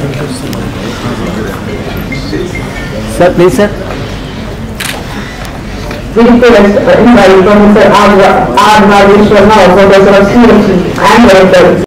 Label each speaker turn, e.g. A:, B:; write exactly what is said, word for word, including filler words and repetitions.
A: Sir, please, sir.
B: Request uh, invite from Mister R. R. Rajesh Sharma, Professor of C M C and Director.